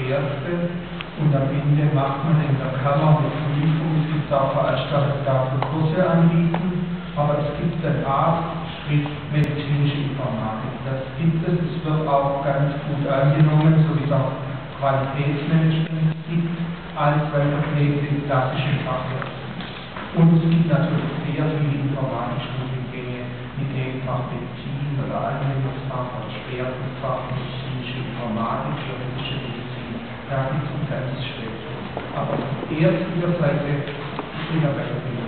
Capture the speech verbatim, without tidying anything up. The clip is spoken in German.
erste. Und am Ende macht man in der Kammer eine Prüfung. Es gibt auch Veranstaltungen, die dafür Kurse anbieten. Aber es gibt einen A-Schritt medizinische Informatik. Das gibt es. Es wird auch ganz gut angenommen, so wie es auch Qualitätsmanagement gibt, als weiterpflegende klassische Fachärzte. Und es gibt natürlich sehr viele Informatikstudiengänge mit dem Fach Medizin oder Anwendungsfach oder Schwerpunktfach medizinische Informatik, forensische Medizin. Da gibt es ein ganzes Spektrum. Aber erst über Seite, ich bin dabei